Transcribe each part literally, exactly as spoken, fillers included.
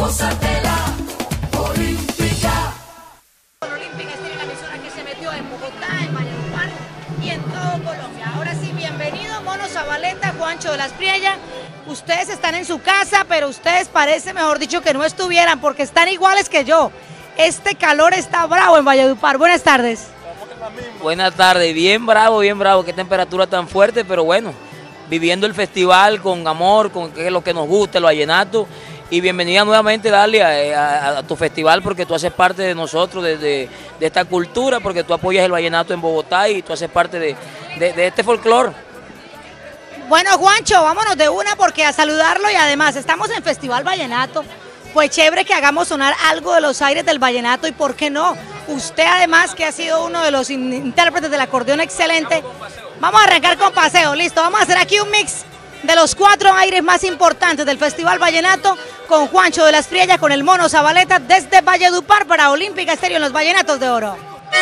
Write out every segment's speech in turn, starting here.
Gózate la Olímpica. Olímpica es la emisora que se metió en Bogotá, en Valledupar y en todo Colombia. Ahora sí, bienvenido Mono Zabaleta, Juancho de las Priellas. Ustedes están en su casa, pero ustedes parece, mejor dicho, que no estuvieran porque están iguales que yo. Este calor está bravo en Valledupar. Buenas tardes. Buenas tardes, bien bravo, bien bravo, qué temperatura tan fuerte, pero bueno, viviendo el festival con amor, con que es lo que nos gusta, el vallenato, y bienvenida nuevamente, Dalia, a, a, a tu festival, porque tú haces parte de nosotros, de, de, de esta cultura, porque tú apoyas el vallenato en Bogotá y tú haces parte de, de, de este folclore. Bueno, Juancho, vámonos de una porque a saludarlo y además estamos en Festival Vallenato. Pues chévere que hagamos sonar algo de los aires del vallenato y por qué no. Usted además que ha sido uno de los intérpretes del acordeón excelente. Vamos a arrancar con Paseo, listo. Vamos a hacer aquí un mix de los cuatro aires más importantes del Festival Vallenato con Juancho de las Priellas, con el Mono Zabaleta desde Valledupar para Olímpica Estéreo en los Vallenatos de Oro.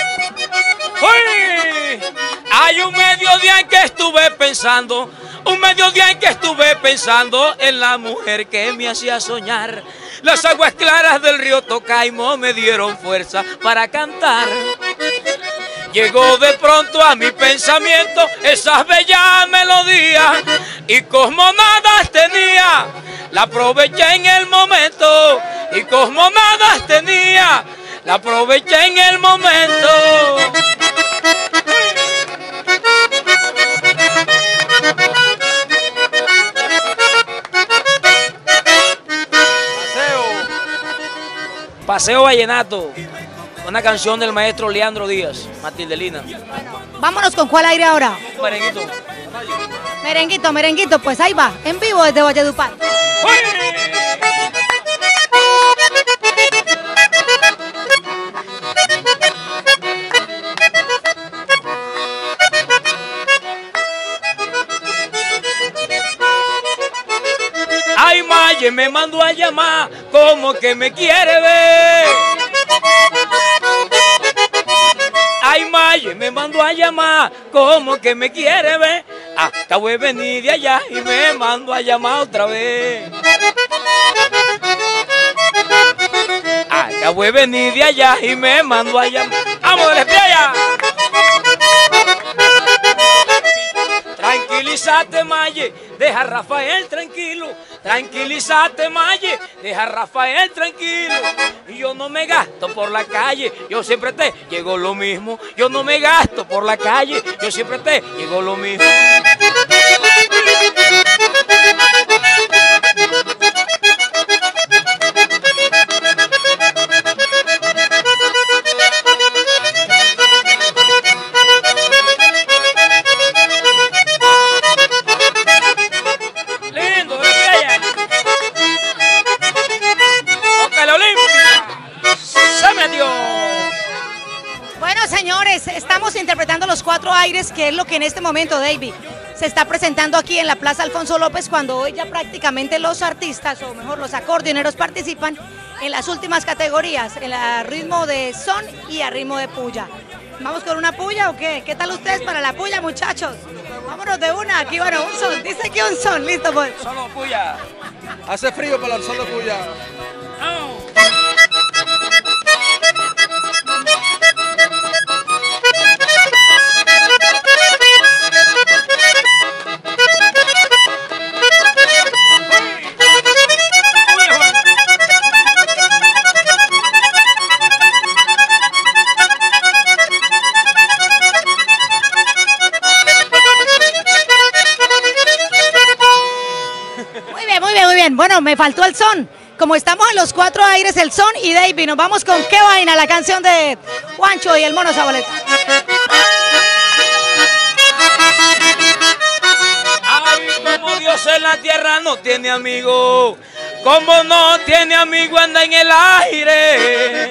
¡Uy! Hay un mediodía en que estuve pensando, un mediodía en que estuve pensando en la mujer que me hacía soñar. Las aguas claras del río Tocaimo me dieron fuerza para cantar. Llegó de pronto a mi pensamiento esas bellas melodías y como nada tenía, la aproveché en el momento y como nada tenía, la aproveché en el momento. Paseo Vallenato, una canción del maestro Leandro Díaz, Matilde Lina. Bueno, vámonos con cuál aire ahora. Merenguito. Merenguito, merenguito, pues ahí va, en vivo desde Valledupar. Ay, Maye me mandó a llamar, como que me quiere ver. Ay, Maye me mandó a llamar, como que me quiere ver. Acabo de venir de allá y me mandó a llamar otra vez. Acabo de venir de allá y me mandó a llamar. ¡Vamos de la playa! Tranquilízate, Maye, deja a Rafael tranquilo. Tranquilízate, Maye, deja a Rafael tranquilo. Y yo no me gasto por la calle, yo siempre te llego lo mismo. Yo no me gasto por la calle, yo siempre te llego lo mismo. Estamos interpretando los cuatro aires, que es lo que en este momento, David, se está presentando aquí en la Plaza Alfonso López, cuando hoy ya prácticamente los artistas, o mejor los acordeoneros, participan en las últimas categorías, en el ritmo de son y a ritmo de puya. ¿Vamos con una puya o qué? ¿Qué tal ustedes para la puya, muchachos? Vámonos de una, aquí bueno, un son, dice que un son, listo pues. Solo puya. Hace frío para el solo puya. Oh. Bueno, me faltó el son. Como estamos en los cuatro aires, el son y David, nos vamos con Qué Vaina, la canción de Juancho y el Mono Zabaleta. Ay, como Dios en la tierra no tiene amigo, como no tiene amigo anda en el aire.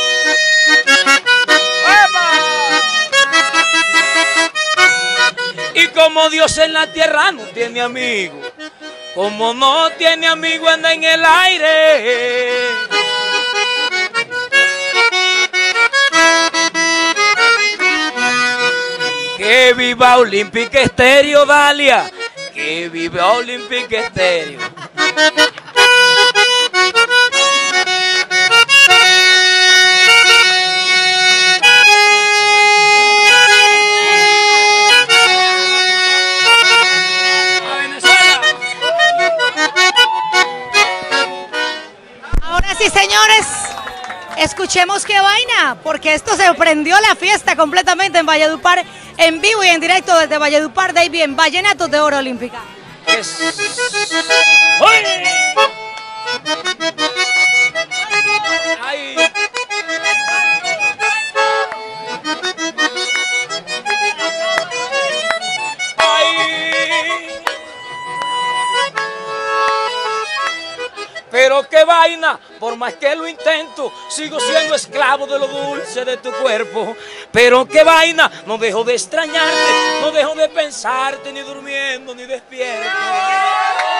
Y como Dios en la tierra no tiene amigo, como no tiene amigo anda en el aire. Que viva Olímpica Estéreo, Dalia. Que viva Olímpica Estéreo. Señoras y señores, escuchemos qué vaina, porque esto se prendió la fiesta completamente en Valledupar, en vivo y en directo desde Valledupar, David, en Vallenatos de Oro Olímpica. Es... ¡Oye! ¡Ay! ¡Ay! Pero qué vaina, por más que lo intento, sigo siendo esclavo de lo dulce de tu cuerpo. Pero qué vaina, no dejo de extrañarte, no dejo de pensarte, ni durmiendo, ni despierto.